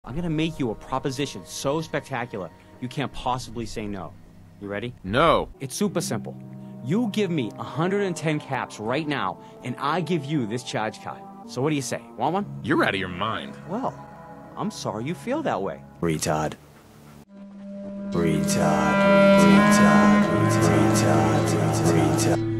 I'm gonna make you a proposition so spectacular, you can't possibly say no. You ready? No. It's super simple. You give me 110 caps right now, and I give you this charge card. So what do you say? Want one? You're out of your mind. Well, I'm sorry you feel that way. Retard. Retard. Retard. Retard. Retard. Retard.